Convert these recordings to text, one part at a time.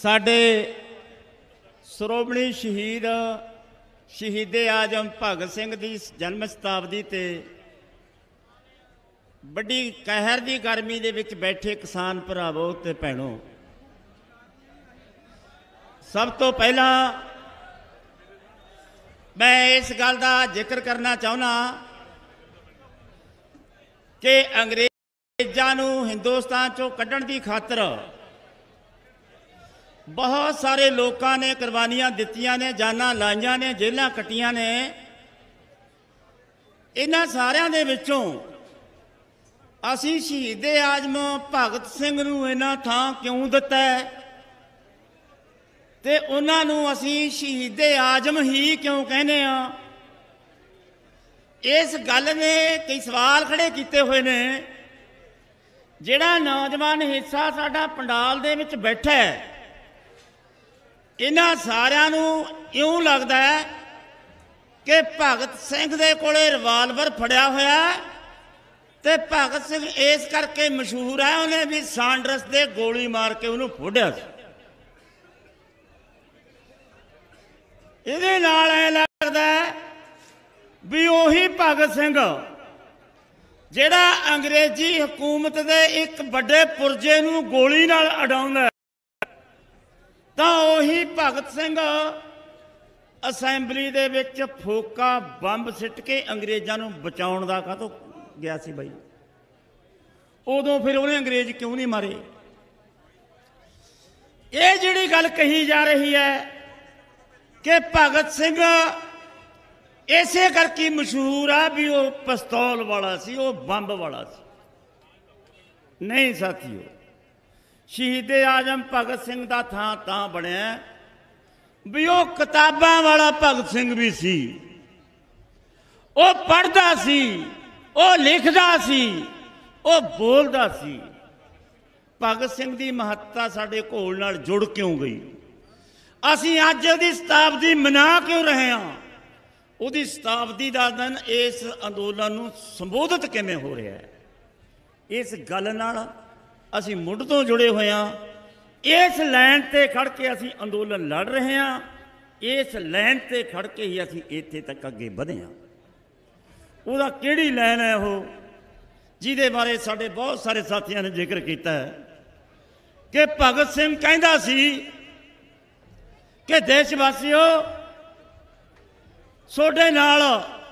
साडे श्रोमणी शहीदे आजम भगत सिंह की जन्म शताब्दी ते बड़ी कहर की गर्मी दे विच बैठे किसान भरावो ते भैणों, सब तो पहला मैं इस गल का जिक्र करना चाहना कि अंग्रेज़ां नूं हिंदुस्तान चों कड्ढण की खातर बहुत सारे लोगों ने कुर्बानियां दित्तियां ने, जानां लाइयां ने, जेलां कट्टियां ने। इन्हां सारियां दे विचों असीं शहीदे आजम भगत सिंह नूं इन्ना थां क्यों दिता है ते उन्हां नूं असीं शहीदे आजम ही क्यों कहने आ? इस गल ने कई सवाल खड़े किए हुए ने। जिहड़ा नौजवान हिस्सा साडा पंडाल दे विच बैठा है, इन्हां सारिआं नूं इउं लगदा है कि भगत सिंह दे कोले रिवाल्वर फड़िया होया ते भगत सिंह इस करके मशहूर है, उन्हें भी सांडरस दे गोली मार के उन्होंने फोड़िया। इहदे नाल ऐ लगदा है भी उही भगत सिंह जिहड़ा अंग्रेजी हुकूमत दे एक बड़े पुरजे नूं गोली नाल उडाउंदा तां उही भगत सिंह असैंबली दे विच फोका बंब सिੱਟ के अंग्रेज़ां नूं बचाउण दा काहतों गया सी बई? उदों फिर उन्हें अंग्रेज क्यों नहीं मारे? ये जिहड़ी गल कही जा रही है कि भगत सिंह इसे करके मशहूर है भी वो पिस्तौल वाला सी, वो बंब वाला सी। नहीं साथियों, शहीदे आजम भगत सिंह का थां तां बनिया भी वो किताबां वाला भगत सिंह भी सी, वो पढ़दा सी, वो लिखदा सी, वो बोलदा सी। भगत सिंह की महत्ता साडे घोल नाल जुड़ क्यों गई? असीं अज उहदी शताब्दी मना क्यों रहे हैं? उहदी शताब्दी का दिन इस अंदोलन नूं संबोधित किवें हो रहा है? इस गल नाल असीं मुੱਢ ਤੋਂ जुड़े हुए हैं। इस लाइन ते खड़ के असीं अंदोलन लड़ रहे हैं, इस लाइन ते खड़ के ही असीं इत्थे तक अगे वधे हैं। ਉਹਦਾ ਕਿਹੜੀ ਲਾਈਨ है वो ਜਿਹਦੇ बारे साढ़े बहुत सारे साथियों ने जिक्र किया है कि भगत सिंह कहता सी कि देशवासियों सोडे नाल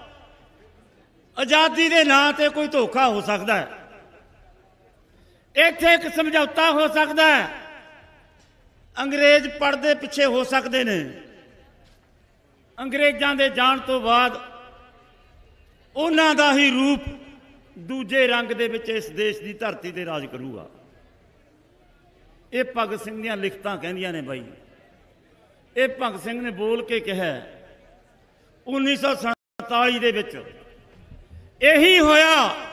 आज़ादी के नां ते कोई धोखा हो सकता है, इत्थे एक समझौता हो सकता है, अंग्रेज पड़दे पिछे हो सकते हैं। अंग्रेज़ों के जाण तो बाद उन्हां दा ही रूप दूजे रंग दे विच इस देश की धरती ते राज करूगा। ये भगत सिंह दीआं लिखतां कहंदियां ने बई। ये भगत सिंह ने बोल के कहा 1947 दे विच यही होया।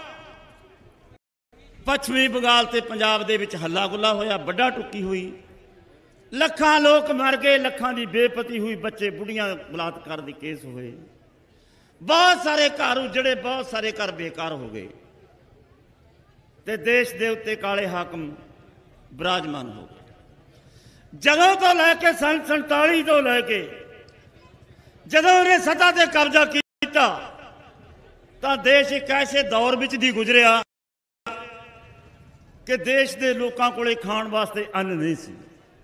पश्चिमी बंगाल ते पंजाब दे विच हल्ला गुल्ला होया, बड़ा टुकी हुई, लखां लोग मर गए, लखां की बेपती हुई, बच्चे बुढ़ियां बलात्कार के केस हुए, बहुत सारे घर उजड़े, बहुत सारे घर बेकार हो गए ते देश के उत्ते काले हाकम विराजमान हो गए। जदों तो लैके सन 47 तो लैके जदों उन्हें सत्ता ते कब्जा किया तो देश एक ऐसे दौर विच दी गुजरिया कि देश के लोगों को खाण वास्ते अन्न नहीं सी।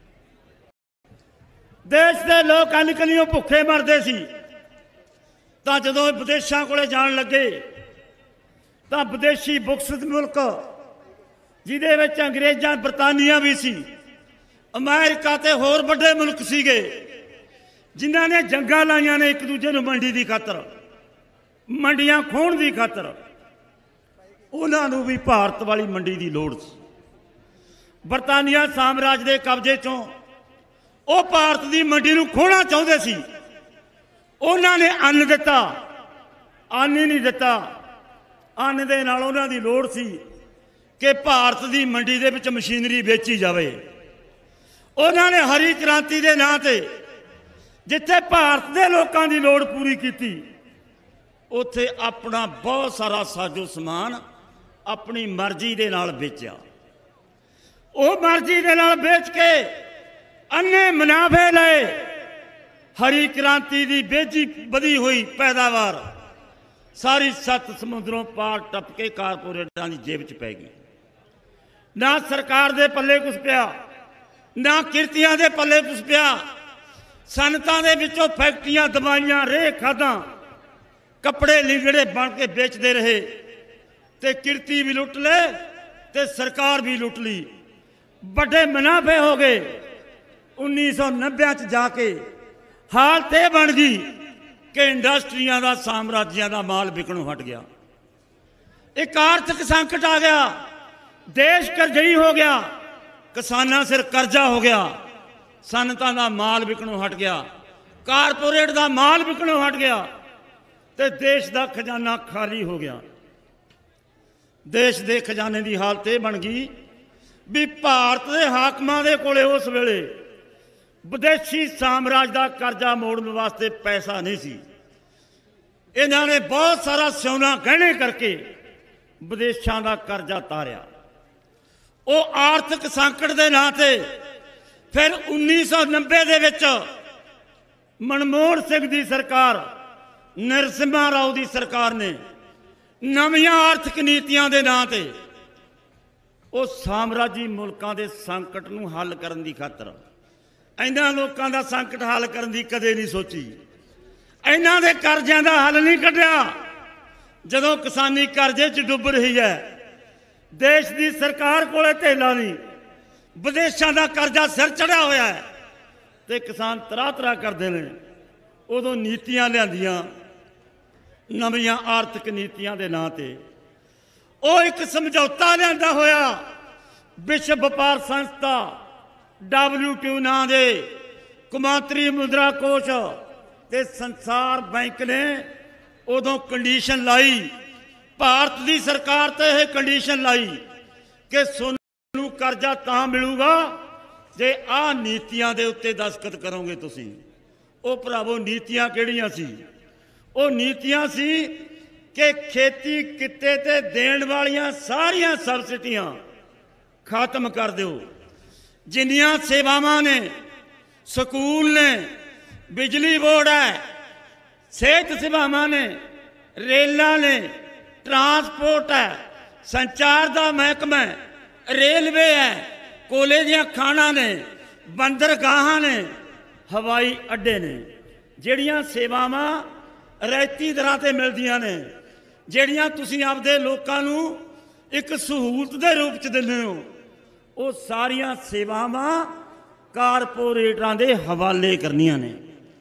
देश के लोग अन्न कलियों भुखे मरते सी। तो जदों विदेशों को जान लगे तो विदेशी विकसित मुल्क जिहदे विच अंग्रेज़ां बरतानिया भी सी, अमेरिका ते होर बड़े मुल्क सीगे जिन्हां ने जंगां लाइयां ने एक दूजे नूं मंडी की खातर, मंडियां खोण की खातर। उन्हां नूं भी भारत वाली मंडी की लोड़ सी। बरतानिया साम्राज के कब्जे चों वो भारत की मंडी नूं खोहना चाहुंदे सी। उन्होंने अन्न दिता, अन्न ही नहीं दिता। अन्न दे नाल उन्हां दी लोड़ सी कि भारत की मंडी दे विच मशीनरी बेची जाए। उन्होंने हरी क्रांति के नां ते जिथे भारत के लोगों की लोड़ पूरी की, उत्थे अपना बहुत सारा साजो समान अपनी मर्जी के नाल बेचा। वो मर्जी के नाल बेच के अन्ने मुनाफे लए हरी क्रांति की बेजी बधी हुई पैदावार सारी 7 समुद्रों पार टप के कारपोरेटां की जेब च पै गई। ना सरकार दे पल्ले कुछ पिया, ना किरतियां दे पल्ले कुछ पिया। सनतां दे विचों फैक्ट्रियां, दवाइयां, रेह, खादां, कपड़े लीगड़े बन के बेचते रहे ते किरती भी लुट ले ते सरकार भी लुट ली। बड़े मुनाफे हो गए। 1990 च जाके हालत यह बन गई कि इंडस्ट्रियां का साम्राज्यां का माल विकणों हट गया। एक आर्थिक संकट आ गया, देश करजई हो गया, किसानां सिर कर्जा हो गया, सनतां का माल विकणों हट गया, कारपोरेट का माल विकणों हट गया ते देश का खजाना खाली हो गया। देश के खजाने की हालत यह बन गई भी भारत के हाकमां दे कोले उस वेले विदेशी साम्राज का कर्जा मोड़न वास्ते पैसा नहीं सी। इन्होंने बहुत सारा सोना गहने करके विदेशों का कर्जा तारिया। वो आर्थिक संकट के नां ते फिर 1990 दे विच मनमोहन सिंह की सरकार, नरसिम्हा राव की सरकार ने नवीं आर्थिक नीतियां के नां ते वो साम्राजी मुल्कां दे संकट नूं हल करन दी खातर इन्हां लोकां दा संकट हल करन दी कदे नहीं सोची। इन्हां दे कर्ज़िਆਂ दा हल नहीं कढिया। जदों किसानी कर्जे च डुब रही है, देश की सरकार कोले धेला नहीं, विदेशों का कर्जा सिर चढ़िया होया है ते किसान तराह तराह करते हैं। उदों नीतियां लियांदियां नवीं आर्थिक नीतियां दे नां ते वो एक समझौता लियांदा होया विश्व व्यापार संस्था WTO नां दे कौमांतरी मुद्रा कोष ते संसार बैंक ने उदों कंडीशन लाई, भारत की सरकार ते यह कंडीशन लाई कि सोनू कर्जा तां मिलूगा जे आ नीतियां दे उत्ते दस्तखत करोगे तुसी। ओ भरावो नीतियां किहड़ियां सी? ओ नीतियां सी कि खेती किते ते देण वालियां सारियां सबसिडियां खत्म कर दो। जिन्नियां सेवावां ने, स्कूल ने, बिजली बोर्ड है, सेहत सेवावां ने, रेलां ने, ट्रांसपोर्ट है, संचार का महकमा है, रेलवे है, कोले दियां खाणा ने, बंदरगाहां ने, हवाई अड्डे ने, जिहड़ियां सेवावां रैती दरां ते मिलदियां ने, जिहड़ियां तुसीं आपदे लोकां नूं एक सहूलत दे रूप च दिंदे हो, वो सारियां सेवावां कारपोरेटां दे हवाले करनियां ने।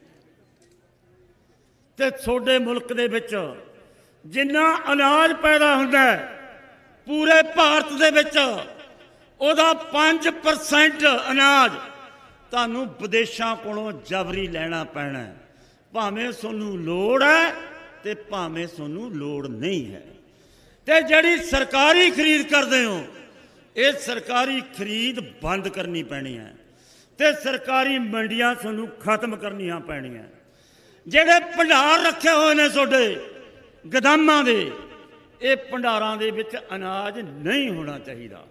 ते छोटे मुल्क दे विच जिन्ना अनाज पैदा हुंदा है पूरे भारत दे विच उहदा 5% अनाज तुहानूं विदेशां कोलों जबरी लैना पैना है, भावें सोनू लोड़ है ते भावें सोनू लोड़ नहीं है। ते जिहड़ी सरकारी खरीद करदे हो ये सरकारी खरीद बंद करनी पैनी है ते सरकारी मंडियां सोनू खत्म करनियां पैणियां। जिहड़े भंडार रखे हुए ने तुहाडे गोदामां दे, ये भंडारां दे विच अनाज नहीं होना चाहिए।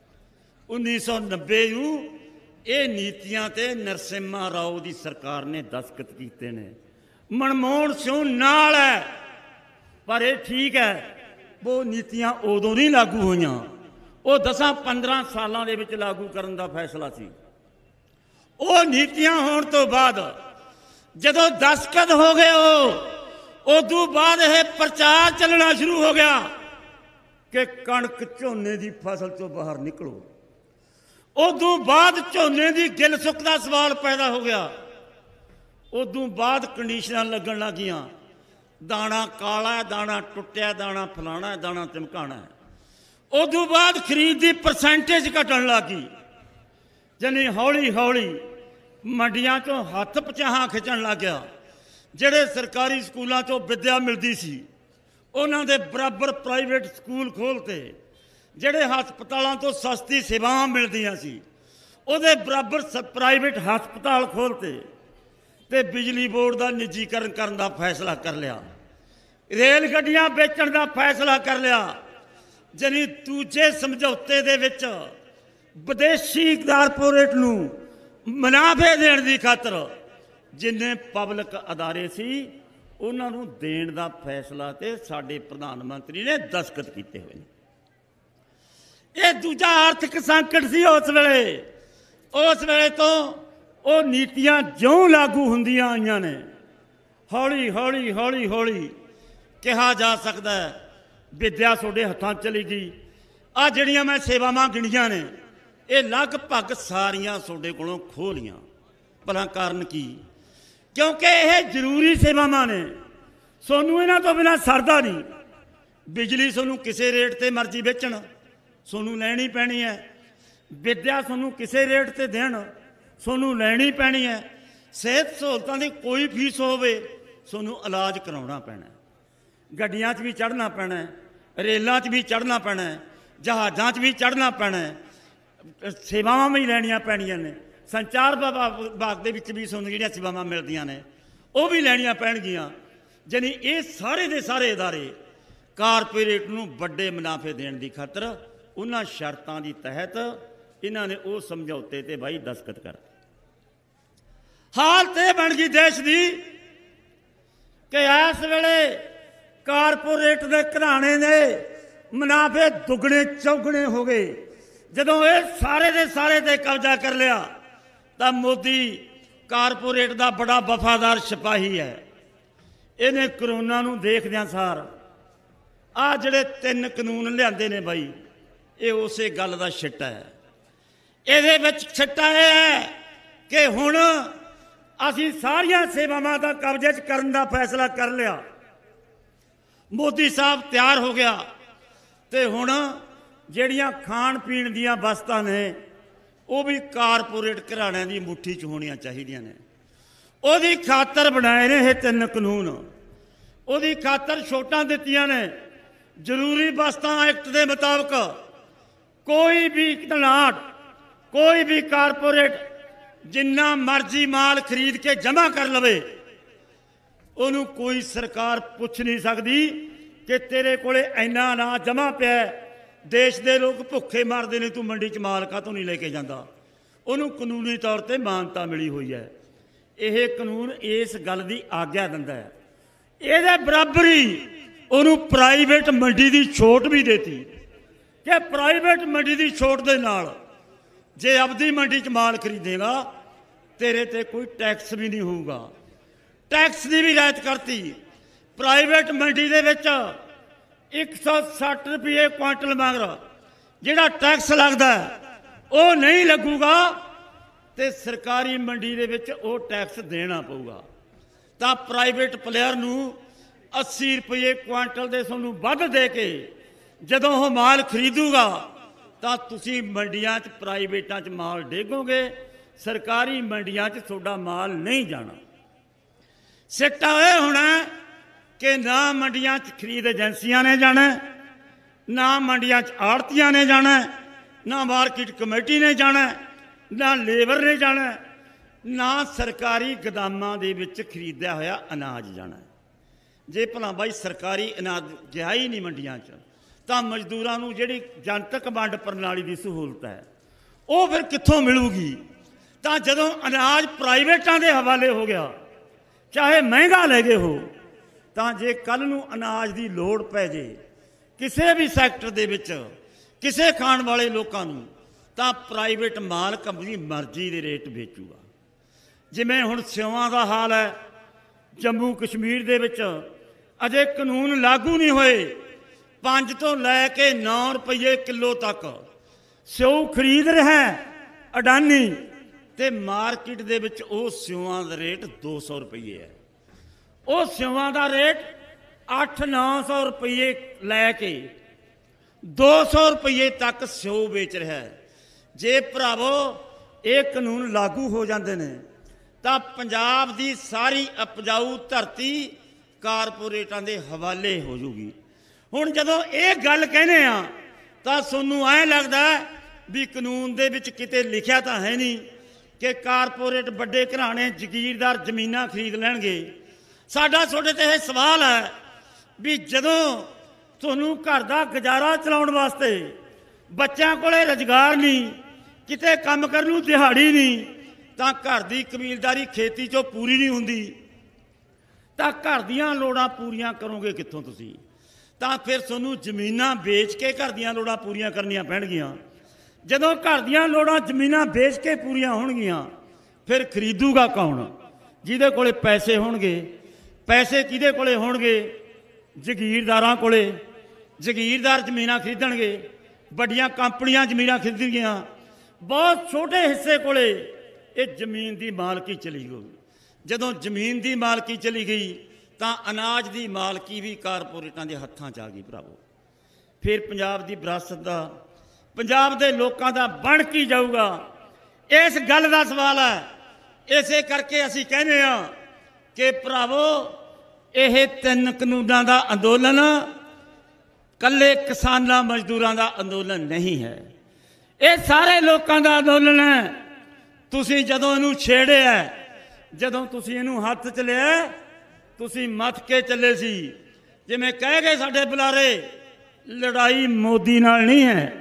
1990 नूं ये नीतियां ते नरसिम्हा राव की सरकार ने दस्तखत कीते ने। मनमोहन सिंह नाल है पर यह ठीक है, वो नीतियां उदों नहीं लागू होईयां, वो 10-15 सालों के विच लागू करने का फैसला सी। वो नीतियां होने तो बाद जदों दस्तखत हो गए उदों बाद यह प्रचार चलना शुरू हो गया कि कणक झोने की फसल चों बाहर निकलो। उदों बाद झोने की गिल सुक का सवाल पैदा हो गया। उदों बाद कंडीशनां लगन लगियां, दाना काला है, दाना टुटिया, दाना फलाना है, दाना चमकाना है। उदों बाद खरीद की परसेंटेज घटन लगी, जानी हौली हौली मंडियां चों हथ पचाहा खिंचण लग गया। जिहड़े सरकारी स्कूलों चों विद्या मिलती सी उन्हां दे बराबर प्राइवेट स्कूल खोलते, जिहड़े हस्पतालों तो सस्ती सेवावां मिलदियां सी उहदे बराबर प्राइवेट हस्पताल खोलते ते बिजली बोर्ड का निजीकरण करने का फैसला कर लिया, रेल गड्डियां बेचण का फैसला कर लिया। जानी दूजे समझौते दे विच विदेशी कारपोरेट नूं मुनाफे देने की खातर जिन्ने पब्लिक अदारे सी उन्होंने देने का फैसला तो साडे प्रधानमंत्री ने दस्तखत किए हुए। ये दूजा आर्थिक संकट सी उस वेले तो वो नीतियां ज्यों लागू होंदियां आईयां ने हौली हौली हौली हौली कहा जा सकता है विद्या तुहाडे हत्थां चली गई। आ जिहड़ियां मैं सेवावां गिणियां ने ये लगभग सारियां तुहाडे कोलों खोह लियां। भला कारण की? क्योंकि यह जरूरी सेवावां ने, सोनू इन्हां तो बिना सरदा नहीं। बिजली सोनू किसी रेट ते मर्जी बेचण सोनू लैनी पैनी है, विद्या सोनू किसी रेट ते देण सोनू लैनी पैनी है, सेहत सहूलतां दी कोई फीस होवे सोनू इलाज कराउणा पैना, गड्डियां 'च भी चढ़ना पैना, रेलों 'च भी चढ़ना पैना, जहाज़ां 'च भी चढ़ना पैना, सेवावां भी लैणियां पैणियां ने, संचार विभाग दे विच भी सोनू जिहड़ियां सेवावां मिलदियां ने वो भी लैणियां पैणगियां। जानी ये सारे दे सारे इदारे कारपोरेट नूं वड्डे मुनाफे देण दी खातर उन्हां शर्तां दी तहत इन्हां ने वो समझौते ते भाई दस्तखत कर। हालत यह बन गई देश की कि इस वेले कारपोरेट के घराने ने मुनाफे दुगने चौगने हो गए। जदों ये सारे दे सारे ते कब्जा कर लिया तो मोदी कारपोरेट का बड़ा वफादार सिपाही है। इन्हें करोना नूं देखदियां सार आ जिहड़े 3 कानून लिआंदे ने भाई ये उस गल का छिट्टा है। ये छिट्टा यह है कि हुण असीं सारियां सेवावां दा कब्जे च करन दा फैसला कर लिया। मोदी साहब तैयार हो गया तो हुण जिहड़ियां खाण पीण दीयां वस्तां ने वो भी कारपोरेट घराणिਆਂ की मुट्ठी च होणियां चाहीदियां ने। उहदी खातर बनाए ने ये 3 कानून। उहदी खातर छूटां दित्तियां ने। जरूरी वस्तां एक्ट के मुताबक कोई भी धनाट कोई भी कारपोरेट जिन्ना मर्जी माल खरीद के जमा कर लवे उन्होंने कोई सरकार पूछ नहीं सकती कि तेरे कोले इन्ना अनाज जमा पिया, देश के लोग भुखे मरते हैं, तू मंडी च माल कातों नहीं लेके जाता। उन्होंने कानूनी तौर पर मानता मिली हुई है। यह कानून इस गल की आग्या दिंदा है। ये बराबरी उन्होंने प्राइवेट मंडी की छूट भी देती कि प्राइवेट मंडी की छूट के नाल जे अपनी मंडी च माल खरीदेगा तेरे ते कोई टैक्स भी नहीं होगा। टैक्स की भी रियायत करती। प्राइवेट मंडी दे विच 160 रुपये क्वांटल मगर जिहड़ा टैक्स लगता है वो नहीं लगूगा तो सरकारी मंडी दे विच वो टैक्स देना पऊगा। तो प्राइवेट प्लेयर नूं 80 रुपये क्वांटल दे सोनू वध दे के जदों वो माल खरीदूगा तो तुसी मंडियां च प्राइवेटां च माल डेगोगे, सरकारी मंडियां च तुहाडा माल नहीं जाना। सिट्टा यह होना कि ना मंडियां च खरीद एजेंसियां ने जाना, ना मंडियां च आड़तियां ने जाना, ना मार्केट कमेटी ने जाना, ना लेबर ने जाना, ना सरकारी गोदामां दे विच खरीदिया होया अनाज जाना। जे भला भाई सरकारी अनाज गया ही नहीं मंडियां च तो मजदूरों को जी जनतक वंड प्रणाली की सहूलत है वो फिर कित्थों मिलूगी। तो जदों अनाज प्राइवेटां दे हवाले हो गया चाहे महंगा ले गए हो तो जे कल नूं अनाज की लोड़ पै जे किसी भी सैक्टर दे विच किसे खाण वाले लोगों नूं तो प्राइवेट मालक अपनी मर्जी के रेट बेचूगा। जिमें हुण सिउआं का हाल है, जम्मू कश्मीर दे विच अजे कानून लागू नहीं होए, 5 तो लैके 9 रुपये किलो तक स्यू खरीद रहा है अडानी ते मार्केट दे विच वो स्यूआं का रेट 200 रुपये है। वो स्यूआं का रेट 800-900 रुपये लैके 200 रुपये तक स्यू बेच रहा है। जे भरावो ये कानून लागू हो जाते हैं तो पंजाब की सारी उपजाऊ धरती कारपोरेटां दे हवाले हो जूगी। हुण जदों ये गल कहने तो सोनू ऐ लगता भी कानून दे विच किते लिखिया तो है नहीं कि कारपोरेट बड़े घराने जगीरदार जमीनां खरीद लैणगे। साडा तुहाडे ते यह सवाल है भी जदों तुहानूं घर दा गुजारा चलाउण वास्ते बच्चों कोले रोजगार नहीं, किते काम करन नूं दिहाड़ी नहीं, ਤਾਂ ਘਰ ਦੀ ਕਬੀਲਦਾਰੀ ਖੇਤੀ 'ਚੋਂ ਪੂਰੀ ਨਹੀਂ ਹੁੰਦੀ ਤਾਂ ਘਰ ਦੀਆਂ ਲੋੜਾਂ ਪੂਰੀਆਂ ਕਰੋਗੇ ਕਿੱਥੋਂ ਤੁਸੀਂ? ਤਾਂ ਫਿਰ ਤੁਹਾਨੂੰ ਜ਼ਮੀਨਾਂ ਵੇਚ ਕੇ ਘਰ ਦੀਆਂ ਲੋੜਾਂ ਪੂਰੀਆਂ ਕਰਨੀਆਂ ਪੈਣਗੀਆਂ। ਜਦੋਂ ਘਰ ਦੀਆਂ ਲੋੜਾਂ ਜ਼ਮੀਨਾਂ ਵੇਚ ਕੇ ਪੂਰੀਆਂ ਹੋਣਗੀਆਂ ਫਿਰ ਖਰੀਦੂਗਾ ਕੌਣ? ਜਿਹਦੇ ਕੋਲੇ ਪੈਸੇ ਹੋਣਗੇ। ਪੈਸੇ ਕਿਹਦੇ ਕੋਲੇ ਹੋਣਗੇ? ਜਗੀਰਦਾਰਾਂ ਕੋਲੇ। ਜਗੀਰਦਾਰ ਜ਼ਮੀਨਾਂ ਖਰੀਦਣਗੇ, ਵੱਡੀਆਂ ਕੰਪਨੀਆਂ ਜ਼ਮੀਨਾਂ ਖਰੀਦਣਗੀਆਂ। ਬਹੁਤ ਛੋਟੇ ਹਿੱਸੇ ਕੋਲੇ ਇਹ ਜ਼ਮੀਨ ਦੀ ਮਾਲਕੀ ਚਲੀ ਗਈ। ਜਦੋਂ ਜ਼ਮੀਨ ਦੀ ਮਾਲਕੀ ਚਲੀ ਗਈ ਤਾਂ ਅਨਾਜ ਦੀ ਮਾਲਕੀ ਵੀ ਕਾਰਪੋਰੇਟਾਂ ਦੇ ਹੱਥਾਂ 'ਚ ਆ ਗਈ ਭਰਾਵੋ। ਫਿਰ ਪੰਜਾਬ ਦੀ ਵਿਰਾਸਤ ਦਾ, ਪੰਜਾਬ ਦੇ ਲੋਕਾਂ ਦਾ ਬਣ ਕੀ ਜਾਊਗਾ? ਇਸ ਗੱਲ ਦਾ ਸਵਾਲ ਹੈ। ਇਸੇ ਕਰਕੇ ਅਸੀਂ ਕਹਿੰਦੇ ਹਾਂ ਕਿ ਭਰਾਵੋ ਇਹ 3 ਕਾਨੂੰਨਾਂ ਦਾ ਅੰਦੋਲਨ ਕੱਲੇ ਕਿਸਾਨਾਂ ਮਜ਼ਦੂਰਾਂ ਦਾ ਅੰਦੋਲਨ ਨਹੀਂ ਹੈ, ਇਹ ਸਾਰੇ ਲੋਕਾਂ ਦਾ ਅੰਦੋਲਨ ਹੈ। ਤੁਸੀਂ ਜਦੋਂ ਇਹਨੂੰ ਛੇੜਿਆ, ਜਦੋਂ ਤੁਸੀਂ ਇਹਨੂੰ ਹੱਥ 'ਚ ਲਿਆ, ਤੁਸੀਂ ਮੱਥ ਕੇ ਚੱਲੇ ਸੀ। ਜਿਵੇਂ ਕਹਿ ਗਏ ਸਾਡੇ ਬੁਲਾਰੇ, ਲੜਾਈ ਮੋਦੀ ਨਾਲ ਨਹੀਂ ਹੈ,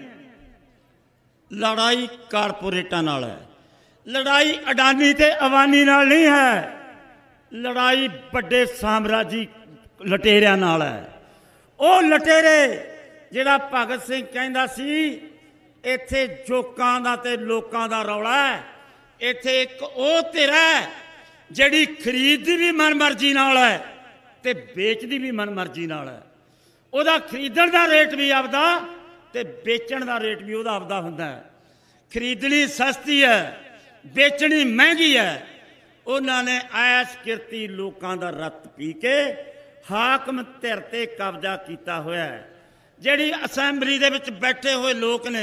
ਲੜਾਈ ਕਾਰਪੋਰੇਟਾਂ ਨਾਲ ਹੈ। ਲੜਾਈ ਅਡਾਨੀ ਤੇ ਅਵਾਨੀ ਨਾਲ ਨਹੀਂ ਹੈ, ਲੜਾਈ ਵੱਡੇ ਸਾਮਰਾਜੀ ਲਟੇਰਿਆਂ ਨਾਲ ਹੈ। ਉਹ ਲਟੇਰੇ ਜਿਹੜਾ ਭਗਤ ਸਿੰਘ ਕਹਿੰਦਾ ਸੀ ਇੱਥੇ ਜੋਕਾਂ ਦਾ ਤੇ ਲੋਕਾਂ ਦਾ ਰੌਲਾ ਹੈ, ਇੱਥੇ ਇੱਕ ਉਹ ਧਿਰ ਹੈ ਜਿਹੜੀ ਖਰੀਦਦੀ ਵੀ ਮਨਮਰਜ਼ੀ ਨਾਲ ਹੈ ਤੇ ਵੇਚਦੀ ਵੀ ਮਨਮਰਜ਼ੀ ਨਾਲ ਹੈ। ਉਹਦਾ ਖਰੀਦਣ ਦਾ ਰੇਟ ਵੀ ਆਪਦਾ ਤੇ ਵੇਚਣ ਦਾ ਰੇਟ ਵੀ ਉਹਦਾ ਆਪਦਾ ਹੁੰਦਾ ਹੈ। ਖਰੀਦਣੀ ਸਸਤੀ ਹੈ, ਵੇਚਣੀ ਮਹਿੰਗੀ ਹੈ। ਉਹਨਾਂ ਨੇ ਐਸ਼ ਕਿਰਤੀ ਲੋਕਾਂ ਦਾ ਰਤ ਪੀ ਕੇ ਹਾਕਮ ਧਿਰ ਤੇ ਕਬਜ਼ਾ ਕੀਤਾ ਹੋਇਆ ਹੈ। ਜਿਹੜੀ ਅਸੈਂਬਲੀ ਦੇ ਵਿੱਚ ਬੈਠੇ ਹੋਏ ਲੋਕ ਨੇ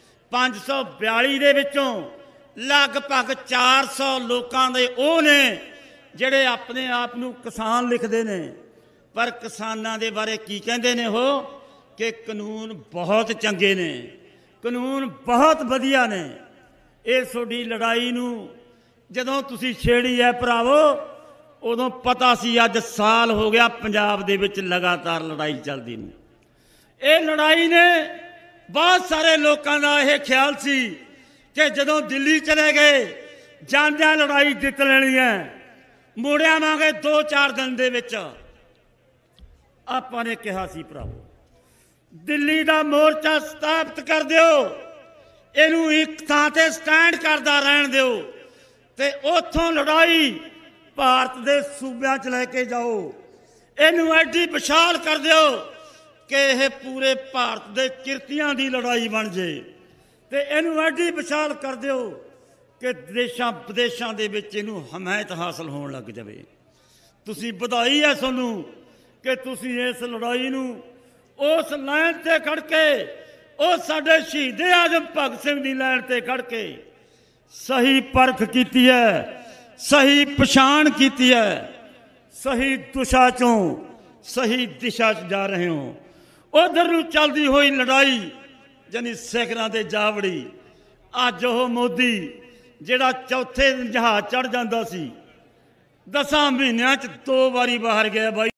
542 ਦੇ ਵਿੱਚੋਂ ਲਗਭਗ 400 ਲੋਕਾਂ ਦੇ ਉਹ ਨੇ ਜਿਹੜੇ ਆਪਣੇ ਆਪ ਨੂੰ ਕਿਸਾਨ ਲਿਖਦੇ ਨੇ, ਪਰ ਕਿਸਾਨਾਂ ਦੇ ਬਾਰੇ ਕੀ ਕਹਿੰਦੇ ਨੇ ਉਹ? ਕਿ ਕਾਨੂੰਨ ਬਹੁਤ ਚੰਗੇ ਨੇ, ਕਾਨੂੰਨ ਬਹੁਤ ਵਧੀਆ ਨੇ। ਇਹ ਤੁਹਾਡੀ ਲੜਾਈ ਨੂੰ ਜਦੋਂ ਤੁਸੀਂ ਛੇੜੀ ਹੈ ਭਰਾਵੋ, ਉਦੋਂ ਪਤਾ ਸੀ ਅੱਜ ਸਾਲ ਹੋ ਗਿਆ ਪੰਜਾਬ ਦੇ ਵਿੱਚ ਲਗਾਤਾਰ ਲੜਾਈ ਚੱਲਦੀ ਨੂੰ। ਇਹ ਲੜਾਈ ਨੇ ਬਹੁਤ ਸਾਰੇ ਲੋਕਾਂ ਦਾ ਇਹ ਖਿਆਲ ਸੀ ਕਿ ਜਦੋਂ ਦਿੱਲੀ ਚਲੇ ਗਏ ਜਾਂਦਿਆਂ ਲੜਾਈ ਜਿੱਤ ਲੈਣੀ ਹੈ, ਮੁੜ ਆਵਾਂਗੇ 2-4 ਦਿਨ ਦੇ ਵਿੱਚ। ਆਪਾਂ ਨੇ ਕਿਹਾ ਸੀ ਭਰਾਵੋ ਦਿੱਲੀ ਦਾ ਮੋਰਚਾ ਸਥਾਪਿਤ ਕਰ ਦਿਓ, ਇਹਨੂੰ ਇੱਕ ਥਾਂ ਤੇ ਸਟੈਂਡ ਕਰਦਾ ਰਹਿਣ ਦਿਓ ਤੇ ਉੱਥੋਂ ਲੜਾਈ ਭਾਰਤ ਦੇ ਸੂਬਿਆਂ 'ਚ ਲੈ ਕੇ ਜਾਓ। ਇਹਨੂੰ ਐਡੀ ਵਿਸ਼ਾਲ ਕਰ ਦਿਓ ਕਿ ਇਹ ਪੂਰੇ ਭਾਰਤ ਦੇ ਕਿਰਤੀਆਂ ਦੀ ਲੜਾਈ ਬਣ ਜੇ ਤੇ ਇਹਨੂੰ ਐਡੀ ਵਿਸ਼ਾਲ ਕਰ ਦਿਓ ਕਿ ਦੇਸ਼ਾਂ ਵਿਦੇਸ਼ਾਂ ਦੇ ਵਿੱਚ ਇਹਨੂੰ ਹਮਾਇਤ ਹਾਸਲ ਹੋਣ ਲੱਗ ਜਾਵੇ। ਤੁਸੀਂ ਵਧਾਈ ਹੈ ਤੁਹਾਨੂੰ ਕਿ ਤੁਸੀਂ ਇਸ ਲੜਾਈ ਨੂੰ ਉਸ ਲਾਈਨ ਤੇ ਖੜ ਕੇ, ਉਹ ਸਾਡੇ ਸ਼ਹੀਦ ਆਜ਼ਮ ਭਗਤ ਸਿੰਘ ਦੀ ਲਾਈਨ ਤੇ ਖੜ ਕੇ ਸਹੀ ਪਰਖ ਕੀਤੀ ਹੈ, ਸਹੀ ਪਛਾਣ ਕੀਤੀ ਹੈ, ਸਹੀ ਦਿਸ਼ਾ 'ਚੋਂ ਸਹੀ ਦਿਸ਼ਾ 'ਚ ਜਾ ਰਹੇ ਹੋ। ਉਧਰ ਨੂੰ ਚੱਲਦੀ ਹੋਈ ਲੜਾਈ ਜਾਨੀ ਸਿਖਰਾਂ ਤੇ ਜਾ ਵੜੀ। ਅੱਜ ਉਹ ਮੋਦੀ ਜਿਹੜਾ ਚੌਥੇ ਜਹਾਜ਼ ਚੜ੍ਹ ਜਾਂਦਾ ਸੀ 10 ਮਹੀਨਿਆਂ 'ਚ 2 ਵਾਰੀ ਬਾਹਰ ਗਿਆ ਬਾਈ,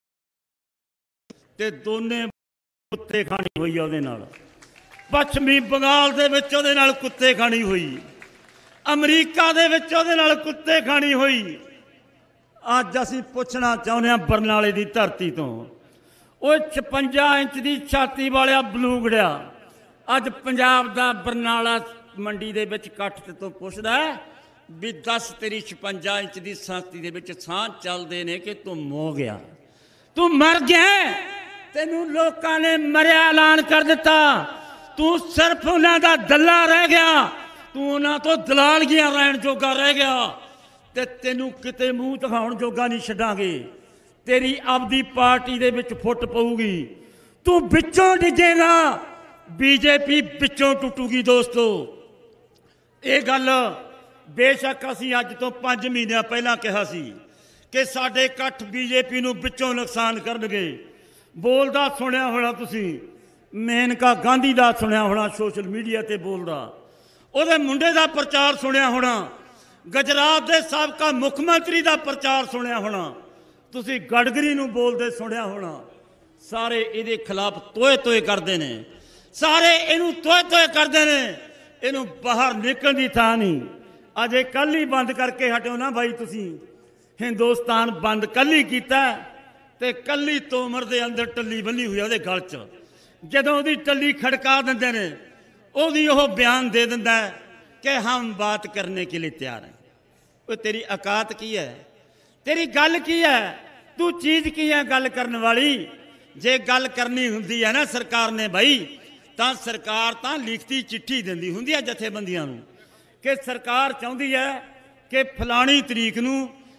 ਤੇ ਦੋਨੇ ਕੁੱਤੇ ਖਾਣੀ ਹੋਈ ਉਹਦੇ ਨਾਲ। ਪੱਛਮੀ ਬੰਗਾਲ ਦੇ ਵਿੱਚ ਉਹਦੇ ਨਾਲ ਕੁੱਤੇ ਖਾਣੀ ਹੋਈ, ਅਮਰੀਕਾ ਦੇ ਵਿੱਚ ਉਹਦੇ ਨਾਲ ਕੁੱਤੇ ਖਾਣੀ ਹੋਈ। ਅੱਜ ਅਸੀਂ ਪੁੱਛਣਾ ਚਾਹੁੰਦੇ ਹਾਂ ਬਰਨਾਲੇ ਦੀ ਧਰਤੀ ਤੋਂ, ਉਹ 56 ਇੰਚ ਦੀ ਛਾਤੀ ਵਾਲਿਆ ਬਲੂੰਗੜਿਆ ਅੱਜ ਪੰਜਾਬ ਦਾ ਬਰਨਾਲਾ ਮੰਡੀ ਦੇ ਵਿੱਚ ਇਕੱਠ ਤੇ ਤੋਂ ਪੁੱਛਦਾ ਵੀ ਦੱਸ ਤੇਰੀ 56 ਇੰਚ ਦੀ ਛਾਤੀ ਦੇ ਵਿੱਚ ਸਾਹ ਚੱਲਦੇ ਨੇ ਕਿ ਤੂੰ ਮੋ ਗਿਆ, ਤੂੰ ਮਰ ਗਿਆ। ਤੈਨੂੰ ਲੋਕਾਂ ਨੇ ਮਰਿਆ ਐਲਾਨ ਕਰ ਦਿੱਤਾ, ਤੂੰ ਸਿਰਫ ਉਹਨਾਂ ਦਾ ਦੱਲਾ ਰਹਿ ਗਿਆ, ਤੂੰ ਉਹਨਾਂ ਤੋਂ ਦਲਾਲਗੀਆਂ ਰਹਿਣ ਜੋਗਾ ਰਹਿ ਗਿਆ ਤੇ ਤੈਨੂੰ ਕਿਤੇ ਮੂੰਹ ਦਿਖਾਉਣ ਜੋਗਾ ਨਹੀਂ ਛੱਡਾਂਗੇ। ਤੇਰੀ ਆਪਦੀ ਪਾਰਟੀ ਦੇ ਵਿੱਚ ਫੁੱਟ ਪਊਗੀ, ਤੂੰ ਵਿੱਚੋਂ ਡਿੱਗੇਗਾ, ਬੀਜੇਪੀ ਵਿੱਚੋਂ ਟੁੱਟੂਗੀ। ਦੋਸਤੋ ਇਹ ਗੱਲ ਬੇਸ਼ੱਕ ਅਸੀਂ ਅੱਜ ਤੋਂ 5 ਮਹੀਨਿਆਂ ਪਹਿਲਾਂ ਕਿਹਾ ਸੀ ਕਿ ਸਾਡੇ ਇਕੱਠ ਬੀਜੇਪੀ ਨੂੰ ਵਿੱਚੋਂ ਨੁਕਸਾਨ ਕਰਨਗੇ। ਬੋਲਦਾ ਸੁਣਿਆ ਹੋਣਾ ਤੁਸੀਂ, ਮੇਨਕਾ ਗਾਂਧੀ ਦਾ ਸੁਣਿਆ ਹੋਣਾ ਸੋਸ਼ਲ ਮੀਡੀਆ ਤੇ ਬੋਲਦਾ, ਉਹਦੇ ਮੁੰਡੇ ਦਾ ਪ੍ਰਚਾਰ ਸੁਣਿਆ ਹੋਣਾ, ਗੁਜਰਾਤ ਦੇ ਸਾਬਕਾ ਮੁੱਖ ਮੰਤਰੀ ਦਾ ਪ੍ਰਚਾਰ ਸੁਣਿਆ ਹੋਣਾ, ਤੁਸੀਂ ਗਡਕਰੀ ਨੂੰ ਬੋਲਦੇ ਸੁਣਿਆ ਹੋਣਾ। ਸਾਰੇ ਇਹਦੇ ਖਿਲਾਫ ਤੋਏ ਤੋਏ ਕਰਦੇ ਨੇ, ਸਾਰੇ ਇਹਨੂੰ ਤੋਏ ਤੋਏ ਕਰਦੇ ਨੇ। ਇਹਨੂੰ ਬਾਹਰ ਨਿਕਲਣ ਦੀ ਥਾਂ ਨਹੀਂ, अजे कल ही बंद करके हटो ना भाई, तुसी हिंदुस्तान बंद कल ही किया ते कल ही तोमर दे अंदर टल्ली बनी हुई है गल च, जदों ओदी टल्ली खड़का देंदे ने ओदी ओह बयान दे दिंदा है कि हम बात करने के लिए तैयार हैं। वो तेरी औकात की है, तेरी गल की है, तू चीज़ की है गल करने वाली। जे गल करनी हुंदी है ना सरकार ने भाई, तो सरकार तो लिखती चिट्ठी देंदी हुंदी है जथेबंदियां नूं कि सरकार चाहती है कि फलानी तरीक नूं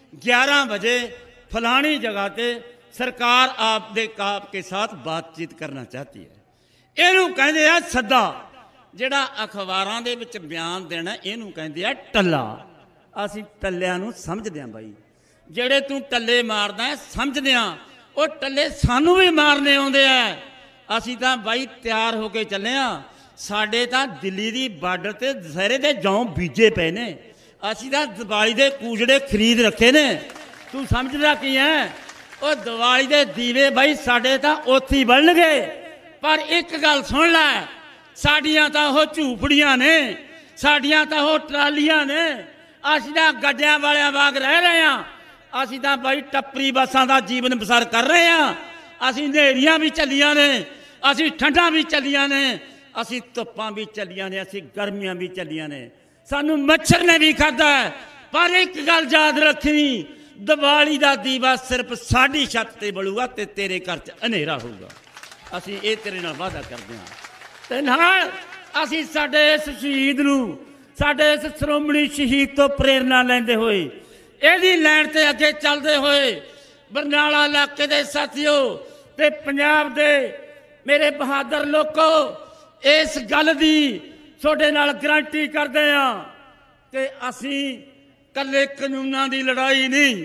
11 बजे फलानी जगह ते सरकार आपके साथ बातचीत करना चाहती है। इनू कहते हैं सद्दा, जिहड़ा अखबारां दे विच बयान देना इनू कहते हैं टल्ला। असीं टल्लियां नूं समझदे हां भाई, ਜਿਹੜੇ तू टल्ले मारदा है समझदे हां, ਉਹ टल्ले सानू भी मारने आउंदे आ। ਅਸੀਂ ਤਾਂ ਬਾਈ ਤਿਆਰ ਹੋ ਕੇ ਚੱਲੇ ਆ, ਸਾਡੇ ਤਾਂ ਦਿੱਲੀ ਦੀ ਬਾਰਡਰ ਤੇ ਦਸਹਿਰੇ ਦੇ ਜੌਂ ਬੀਜੇ ਪਏ ਨੇ, ਅਸੀਂ ਤਾਂ ਦੀਵਾਲੀ ਦੇ ਕੂਜੜੇ ਖਰੀਦ ਰੱਖੇ ਨੇ। ਤੂੰ ਸਮਝਦਾ ਕੀ ਹੈ? ਉਹ ਦੀਵਾਲੀ ਦੇ ਦੀਵੇ ਬਾਈ ਸਾਡੇ ਤਾਂ ਉੱਥੇ ਹੀ ਬਲਣਗੇ। ਪਰ ਇੱਕ ਗੱਲ ਸੁਣ ਲੈ, ਸਾਡੀਆਂ ਤਾਂ ਉਹ ਝੂਪੜੀਆਂ ਨੇ, ਸਾਡੀਆਂ ਤਾਂ ਉਹ ਟਰਾਲੀਆਂ ਨੇ, ਅਸੀਂ ਤਾਂ ਗੱਡਿਆਂ ਵਾਲਿਆਂ ਵਾਂਗ ਰਹਿ ਰਹੇ ਹਾਂ। ਅਸੀਂ ਤਾਂ ਬਾਈ ਟੱਪਰੀ ਬੱਸਾਂ ਦਾ ਜੀਵਨ ਬਸਰ ਕਰ ਰਹੇ ਹਾਂ। ਅਸੀਂ ਹਨੇਰੀਆਂ ਵੀ ਚੱਲੀਆਂ ਨੇ, ਅਸੀਂ ਠੰਡਾਂ ਵੀ ਚੱਲੀਆਂ ਨੇ, ਅਸੀਂ ਧੁੱਪਾਂ ਵੀ ਚੱਲੀਆਂ ਨੇ, ਅਸੀਂ ਗਰਮੀਆਂ ਵੀ ਚੱਲੀਆਂ ਨੇ, ਸਾਨੂੰ ਮੱਛਰ ਨੇ ਵੀ ਖਾਧਾ। ਪਰ ਇੱਕ ਗੱਲ ਯਾਦ ਰੱਖੀ, ਦੀਵਾਲੀ ਦਾ ਦੀਵਾ ਸਿਰਫ ਸਾਡੀ ਛੱਤ ਤੇ ਬਲੂਗਾ ਤੇ ਤੇਰੇ ਘਰ 'ਚ ਹਨੇਰਾ ਹੋਊਗਾ। ਅਸੀਂ ਇਹ ਤੇਰੇ ਨਾਲ ਵਾਅਦਾ ਕਰਦੇ ਹਾਂ। ਤੇ ਨਾਲ ਅਸੀਂ ਸਾਡੇ ਇਸ ਸ਼ਹੀਦ ਨੂੰ, ਸਾਡੇ ਇਸ ਸ਼੍ਰੋਮਣੀ ਸ਼ਹੀਦ ਤੋਂ ਪ੍ਰੇਰਨਾ ਲੈਂਦੇ ਹੋਏ, ਇਹਦੀ ਲਾਈਨ ਤੇ ਅੱਗੇ ਚੱਲਦੇ ਹੋਏ, ਬਰਨਾਲਾ ਇਲਾਕੇ ਦੇ ਸਾਥੀਓ ਤੇ ਪੰਜਾਬ ਦੇ ਮੇਰੇ ਬਹਾਦਰ ਲੋਕੋ, ਇਸ ਗੱਲ ਦੀ ਤੁਹਾਡੇ ਨਾਲ ਗਰੰਟੀ ਕਰਦੇ ਹਾਂ ਕਿ ਅਸੀਂ ਕੱਲੇ ਕਾਨੂੰਨਾਂ ਦੀ ਲੜਾਈ ਨਹੀਂ,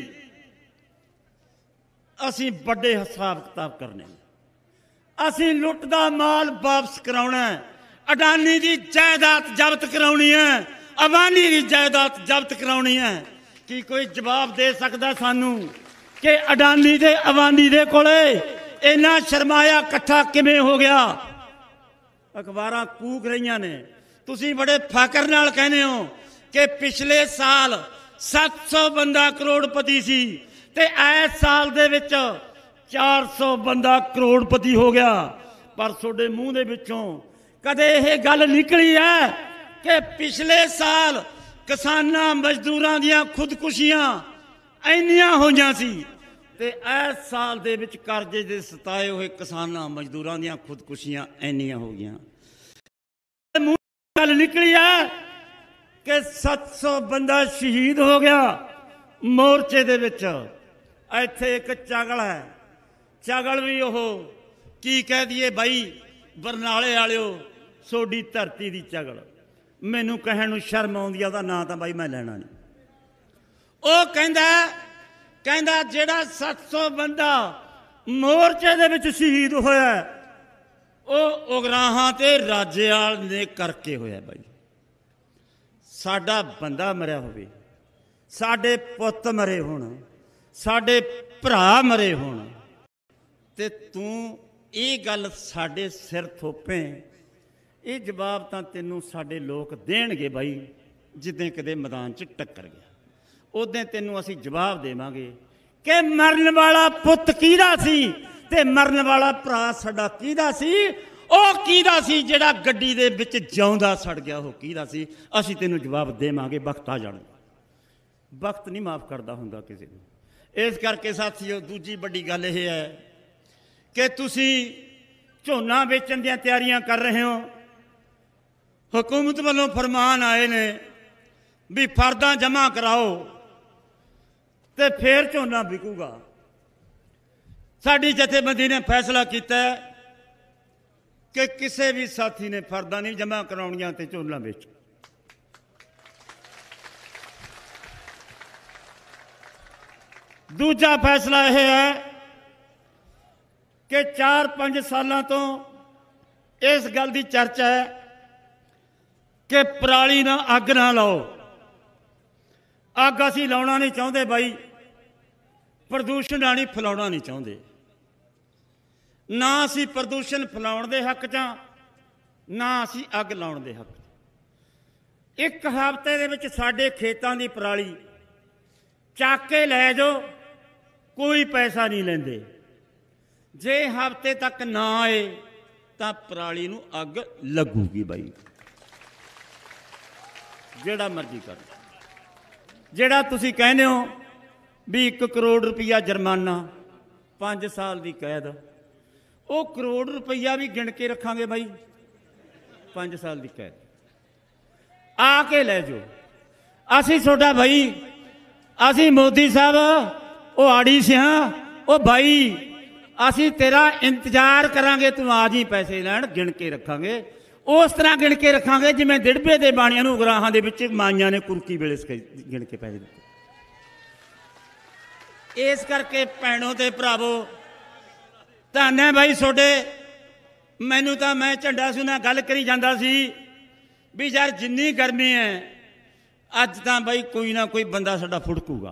ਅਸੀਂ ਵੱਡੇ ਹਿਸਾਬ ਕਿਤਾਬ ਕਰਨੇ। ਅਸੀਂ ਲੁੱਟ ਦਾ ਮਾਲ ਵਾਪਸ ਕਰਾਉਣਾ, ਅਡਾਨੀ ਦੀ ਜਾਇਦਾਦ ਜ਼ਬਤ ਕਰਾਉਣੀ ਹੈ, ਅਬਾਨੀ ਦੀ ਜਾਇਦਾਦ ਜ਼ਬਤ ਕਰਾਉਣੀ ਹੈ। ਕੀ ਕੋਈ ਜਵਾਬ ਦੇ ਸਕਦਾ ਸਾਨੂੰ ਕਿ ਅਡਾਨੀ ਤੇ ਅਬਾਨੀ ਦੇ ਕੋਲੇ ਇੰਨਾ ਸਰਮਾਇਆ ਇਕੱਠਾ ਕਿਵੇਂ ਹੋ ਗਿਆ? ਅਖਬਾਰਾਂ ਕੂਕ ਰਹੀਆਂ ਨੇ, ਤੁਸੀਂ ਬੜੇ ਫਖਰ ਨਾਲ ਕਹਿੰਦੇ ਹੋ ਕਿ ਪਿਛਲੇ ਸਾਲ 700 ਬੰਦਾ ਕਰੋੜਪਤੀ ਸੀ ਤੇ ਇਸ ਸਾਲ ਦੇ ਵਿੱਚ 400 ਬੰਦਾ ਕਰੋੜਪਤੀ ਹੋ ਗਿਆ। ਪਰ ਤੁਹਾਡੇ ਮੂੰਹ ਦੇ ਵਿੱਚੋਂ ਕਦੇ ਇਹ ਗੱਲ ਨਿਕਲੀ ਹੈ ਕਿ ਪਿਛਲੇ ਸਾਲ ਕਿਸਾਨਾਂ ਮਜ਼ਦੂਰਾਂ ਦੀਆਂ ਖੁਦਕੁਸ਼ੀਆਂ ਇੰਨੀਆਂ ਹੋਈਆਂ ਸੀ ਤੇ ਇਸ ਸਾਲ ਦੇ ਵਿੱਚ ਕਰਜ਼ੇ ਦੇ ਸਤਾਏ ਹੋਏ ਕਿਸਾਨਾਂ ਮਜ਼ਦੂਰਾਂ ਦੀਆਂ ਖੁਦਕੁਸ਼ੀਆਂ ਇੰਨੀਆਂ ਹੋ ਗਈਆਂ? ਮੂੰਹ ਗੱਲ ਨਿਕਲੀ ਹੈ ਕਿ 700 ਬੰਦਾ ਸ਼ਹੀਦ ਹੋ ਗਿਆ ਮੋਰਚੇ ਦੇ ਵਿੱਚ। ਇੱਥੇ ਇੱਕ ਚਗਲ ਹੈ, ਚਗਲ ਵੀ ਉਹ ਕੀ ਕਹਿ ਦਈਏ ਬਾਈ, ਬਰਨਾਲੇ ਵਾਲਿਓ ਸੋਡੀ ਧਰਤੀ ਦੀ ਚਗਲ। ਮੈਨੂੰ ਕਹਿਣ ਨੂੰ ਸ਼ਰਮ ਆਉਂਦੀ ਆ, ਉਹਦਾ ਨਾਂ ਤਾਂ ਬਾਈ ਮੈਂ ਲੈਣਾ ਨਹੀਂ। ਉਹ ਕਹਿੰਦਾ ਜਿਹੜਾ 700 ਬੰਦਾ ਮੋਰਚੇ ਦੇ ਵਿੱਚ ਸ਼ਹੀਦ ਹੋਇਆ ਉਹ ਉਗਰਾਹਾਂ ਤੇ ਰਾਜੇਵਾਲ ਨੇ ਕਰਕੇ ਹੋਇਆ। ਬਾਈ ਸਾਡਾ ਬੰਦਾ ਮਰਿਆ ਹੋਵੇ, ਸਾਡੇ ਪੁੱਤ ਮਰੇ ਹੋਣ, ਸਾਡੇ ਭਰਾ ਮਰੇ ਹੋਣ, ਤੇ ਤੂੰ ਇਹ ਗੱਲ ਸਾਡੇ ਸਿਰ ਥੋਪੇ, ਇਹ ਜਵਾਬ ਤਾਂ ਤੈਨੂੰ ਸਾਡੇ ਲੋਕ ਦੇਣਗੇ ਬਾਈ। ਜਿੱਦਾਂ ਕਦੇ ਮੈਦਾਨ 'ਚ ਟੱਕਰ ਗਿਆ ਉਦੋਂ ਤੈਨੂੰ ਅਸੀਂ ਜਵਾਬ ਦੇਵਾਂਗੇ ਕਿ ਮਰਨ ਵਾਲਾ ਪੁੱਤ ਕਿਹਦਾ ਸੀ ਤੇ ਮਰਨ ਵਾਲਾ ਭਰਾ ਸਾਡਾ ਕਿਹਦਾ ਸੀ, ਉਹ ਕਿਹਦਾ ਸੀ ਜਿਹੜਾ ਗੱਡੀ ਦੇ ਵਿੱਚ ਜਿਉਂਦਾ ਸੜ ਗਿਆ, ਉਹ ਕਿਹਦਾ ਸੀ। ਅਸੀਂ ਤੈਨੂੰ ਜਵਾਬ ਦੇਵਾਂਗੇ, ਵਕਤ ਆ ਜਾਣਾ। ਵਕਤ ਨਹੀਂ ਮਾਫ ਕਰਦਾ ਹੁੰਦਾ ਕਿਸੇ ਨੂੰ। ਇਸ ਕਰਕੇ ਸਾਥੀਓ, ਦੂਜੀ ਵੱਡੀ ਗੱਲ ਇਹ ਹੈ ਕਿ ਤੁਸੀਂ ਝੋਨਾ ਵੇਚਣ ਦੀਆਂ ਤਿਆਰੀਆਂ ਕਰ ਰਹੇ ਹੋ। हुकूमत वालों फरमान आए ने भी फर्दा जमा कराओ तो फिर झोना विकूगा। साडी जथेबंदी ने फैसला किया कि किसी भी साथी ने फर्दा नहीं जमा कराउणियां ते झोना बेचो। दूजा फैसला यह है कि 4-5 सालों तो इस गल की चर्चा है कि पराली ना अग ना लाओ। अग असी लाउणा नहीं चाहते बाई, प्रदूषण नहीं फैलाउणा नहीं चाहते। ना असी प्रदूषण फैलाउण दे हक च, ना असी अग लाउण दे हक। एक हफ्ते दे विच साडे खेतां दी पराली ਚੱਕ के लै जाओ, कोई पैसा नहीं लेंदे। जे हफ्ते तक ना आए तो पराली नूं अग लगूगी बाई, जेड़ा मर्जी कर। जेड़ा तुसी कहने हो भी 1 करोड़ रुपया जुर्माना 5 साल की कैद, वो करोड़ रुपया भी गिण के रखांगे बाई, 5 साल की कैद आके लै जाओ। असी छोटा भाई, असी मोदी साहब वो आड़ी से हाँ, वो भाई असी तेरा इंतजार करांगे, तू आ जी पैसे लैण, गिण के रखांगे। उस तरह गिण के रखांगे जिवें दिड़बे दे बाणियां नूं गराहां दे विच माईयां ने कुरकी वेले गिण के पैसे दित्ते। इस करके भैणों ते भरावो धन है भाई सोडे। मैनू तो मैं झंडा सुना गल करी जांदा सी भी यार जिन्नी गर्मी है अज तो भाई कोई ना कोई बंदा साडा फुड़कूगा,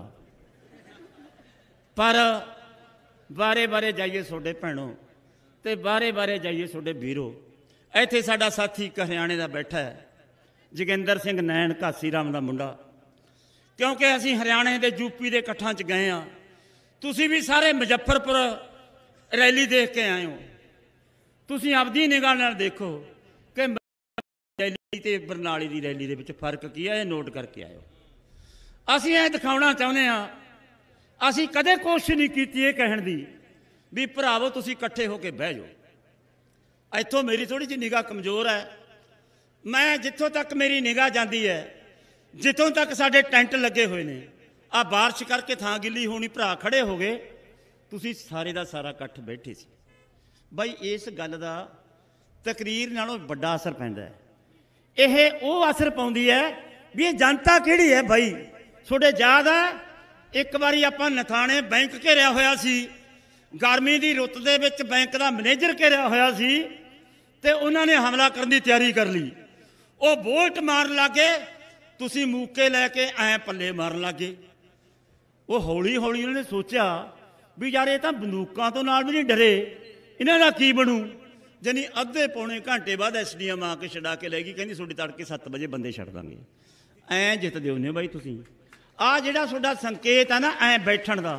पर बारे बारे जाइए सोडे भैणों ते बारे बारे जाइए सोडे वीरो। इत्थे साडा साथी एक हरियाणे का बैठा है, जोगिंदर सिंह नैन घासी राम का मुंडा, क्योंकि असी हरियाणे के यूपी के इकट्ठां च गए हाँ। तुसी भी सारे मुजफ्फरपुर रैली देख के आए हो, तुसी आपदी निगाह नाल देखो कि रैली ते बरनाले की रैली दे विच फर्क की है, नोट करके आयो। असी ये दिखाउणा चाहुंदे हां, असी कदे कोशिश नहीं की ये कहण दी भी भरावो तुसी इकट्ठे होके बह जाओ। इत्थों मेरी थोड़ी जी निगाह कमज़ोर है, मैं जिथों तक मेरी निगाह जाती है, जिथों तक साडे टेंट लगे हुए ने, आ बारिश करके थां गिल्ली होनी, भरा खड़े हो गए, तुसी सारे दा सारा इकट्ठ बैठे सी बई। इस गल दा तकरीर नालों बड़ा असर पैंदा है। यह वो असर पाउंदी है भी ये जनता किहड़ी है बई। थोड़े याद है एक बारी आपां नथाणे बैंक घेरिया होया सी, गर्मी की रुत दे विच बैंक का मैनेजर घेरिया होया सी ते उन्होंने हमला करने की तैयारी कर ली। वो बोल्ट मारन लगे, तुसी मूके लैके ऐ पल्ले मारन लगे। वो हौली हौली उन्होंने सोचा भी यार ये तो बंदूकों तो नाल भी नहीं डरे, इन्हां दा की बनू। जानी अद्धे पौने घंटे बाद SDM आके छड़ा के लैगी, कहती थोड़ी तड़के 7 बजे बंदे छड़ देंगे। ऐ जित दे ने बाई तुसी। आ जिहड़ा तुहाडा संकेत है ना ऐ बैठण दा,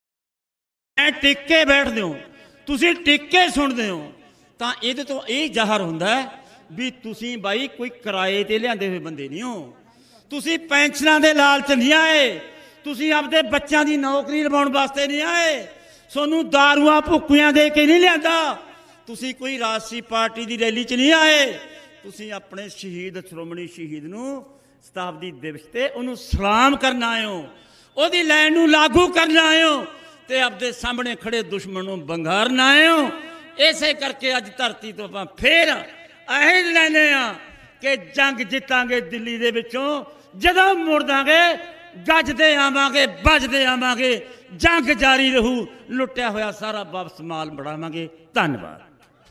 ऐ टिक के बैठदे हो, तुसी टिक के सुणदे हो, तां इहदे तो यह ज़ाहर हुंदा है भी तुसी बाई कोई किराए ते लिआंदे हुए बंदे नहीं हो, तुसी पेंशनां दे लालच नहीं आए, तुसी आपदे बच्चों की नौकरी लवाउण वास्ते नहीं आए, सोनू दारूआं भुक्कियां दे के नहीं लिआंदा, तुसी कोई राजसी पार्टी की रैली च नहीं आए, तुसी अपने शहीद श्रोमणी शहीद नूं शताब्दी दिवस ते उन्होंने सलाम करना आए हो, उहदी लैन नूं लागू करना आए हो ते आपदे सामने खड़े दुश्मन नूं बंगारना आए हो। इसे करके अज धरती तो आपां फिर अहद लैने आ कि जंग जितांगे दिल्ली दे विचों, जदों मुड़दांगे गजदे आवांगे, बजदे आवांगे, जंग जारी रहू, लुटिया होया सारा वापस माल बढ़ावांगे। धन्यवाद।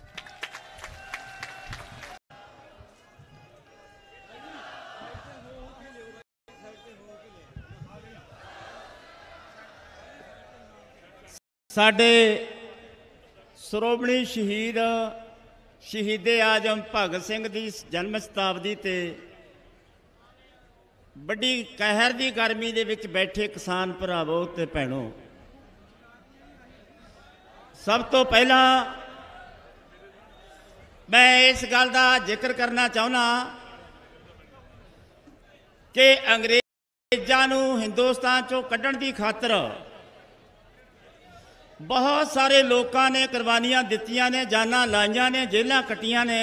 साडे श्रोमणी शहीद शहीदे आजम भगत सिंह की जन्म शताब्दी ते बड़ी कहर की गर्मी दे विच बैठे किसान भरावो ते भैणों, सब तो पहला मैं इस गल का जिक्र करना चाहना कि अंग्रेज़ां नूं हिंदुस्तान चों कड्ढण दी खातर बहुत सारे लोगों ने कुर्बानियां दित्तियां ने, जानां लाइयां ने, जेलां कट्टियां ने।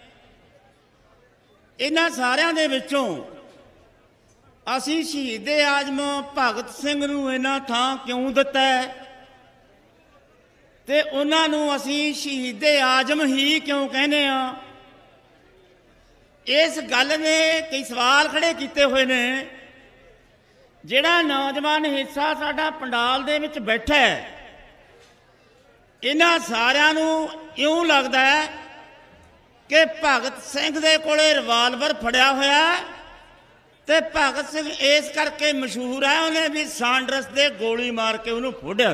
इन्हां सारियां दे विचों असी शहीदे आजम भगत सिंह नूं इन्ना थां क्यों दिता है ते उन्हां नूं असी शहीदे आजम ही क्यों कहने आ? इस गल ने कई सवाल खड़े किए हुए ने। जिहड़ा नौजवान हिस्सा साडा पंडाल दे विच बैठा है, इन्हां सारियां नूं इउं लगदा है कि भगत सिंह दे कोले रिवाल्वर फड़िया होया ते भगत सिंह इस करके मशहूर है, उन्हें भी सांडरस दे गोली मार के उन्होंने फोड़िया।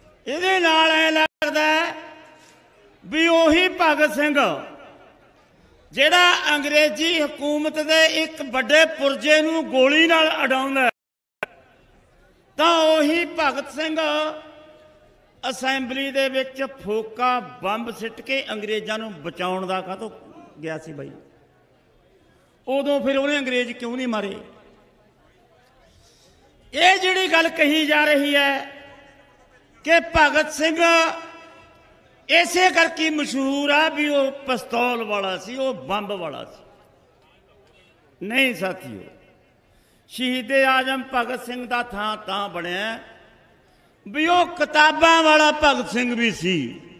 ये लगता है भी उही भगत सिंह ਜਿਹੜਾ ਅੰਗਰੇਜ਼ੀ ਹਕੂਮਤ ਦੇ ਇੱਕ ਵੱਡੇ ਪੁਰਜੇ ਨੂੰ ਗੋਲੀ ਨਾਲ ਉਡਾਉਂਦਾ ਤਾਂ ਉਹੀ ਭਗਤ ਸਿੰਘ ਅਸੈਂਬਲੀ ਦੇ ਵਿੱਚ ਫੋਕਾ ਬੰਬ ਸਿੱਟ ਕੇ ਅੰਗਰੇਜ਼ਾਂ ਨੂੰ ਬਚਾਉਣ ਦਾ ਕਾਹਤੋਂ ਗਿਆ ਸੀ ਬਾਈ? ਉਦੋਂ ਫਿਰ ਉਹਨੇ ਅੰਗਰੇਜ਼ ਕਿਉਂ ਨਹੀਂ ਮਾਰੇ? ਇਹ ਜਿਹੜੀ ਗੱਲ ਕਹੀ ਜਾ ਰਹੀ ਹੈ ਕਿ ਭਗਤ ਸਿੰਘ ਇਸੇ ਕਰਕੇ ਮਸ਼ਹੂਰ ਆ ਵੀ ਉਹ ਪਿਸਤੌਲ ਵਾਲਾ ਸੀ, ਉਹ ਬੰਬ ਵਾਲਾ ਸੀ। ਨਹੀਂ ਸਾਥੀਓ, ਸ਼ਹੀਦੇ ਆਜ਼ਮ ਭਗਤ ਸਿੰਘ ਦਾ ਥਾਂ ਤਾਂ ਬਣਿਆ ਵੀ ਉਹ ਕਿਤਾਬਾਂ ਵਾਲਾ ਭਗਤ ਸਿੰਘ ਵੀ ਸੀ।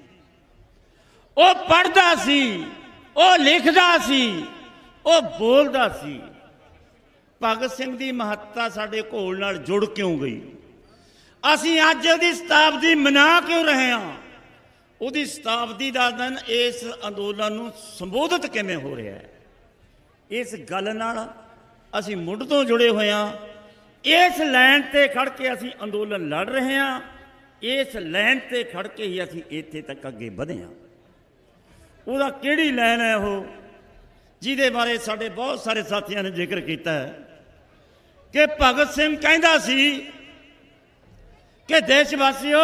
ਉਹ ਪੜ੍ਹਦਾ ਸੀ, ਉਹ ਲਿਖਦਾ ਸੀ, ਉਹ ਬੋਲਦਾ ਸੀ। ਭਗਤ ਸਿੰਘ ਦੀ ਮਹੱਤਤਾ ਸਾਡੇ ਘੋਲ ਨਾਲ ਜੁੜ ਕਿਉਂ ਗਈ? ਅਸੀਂ ਅੱਜ ਉਹਦੀ ਸ਼ਤਾਬਦੀ ਮਨਾ ਕਿਉਂ ਰਹੇ ਹਾਂ? ਉਹਦੀ ਸ਼ਤਾਬਦੀ ਦਾ ਦਿਨ ਇਸ ਅੰਦੋਲਨ ਨੂੰ ਸੰਬੋਧਿਤ ਕਿਵੇਂ ਹੋ ਰਿਹਾ ਹੈ? ਇਸ ਗੱਲ ਨਾਲ ਅਸੀਂ ਮੁੱਢ ਤੋਂ ਜੁੜੇ ਹੋਏ ਹਾਂ। ਇਸ ਲਾਈਨ ਤੇ ਖੜ ਕੇ ਅਸੀਂ ਅੰਦੋਲਨ ਲੜ ਰਹੇ ਹਾਂ। ਇਸ ਲਾਈਨ ਤੇ ਖੜ ਕੇ ਹੀ ਅਸੀਂ ਇੱਥੇ ਤੱਕ ਅੱਗੇ ਵਧੇ ਹਾਂ। ਉਹਦਾ ਕਿਹੜੀ ਲਾਈਨ ਹੈ ਉਹ, ਜਿਹਦੇ ਬਾਰੇ ਸਾਡੇ ਬਹੁਤ ਸਾਰੇ ਸਾਥੀਆਂ ਨੇ ਜ਼ਿਕਰ ਕੀਤਾ ਹੈ ਕਿ ਭਗਤ ਸਿੰਘ ਕਹਿੰਦਾ ਸੀ ਕਿ ਦੇਸ਼ ਵਾਸੀਓ,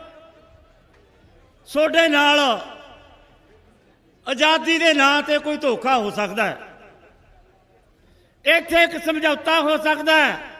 ਤੁਹਾਡੇ ਨਾਲ ਆਜ਼ਾਦੀ ਦੇ ਨਾਂ ਤੇ ਕੋਈ ਧੋਖਾ ਹੋ ਸਕਦਾ ਹੈ, ਇੱਥੇ ਇੱਕ ਸਮਝੌਤਾ ਹੋ ਸਕਦਾ ਹੈ,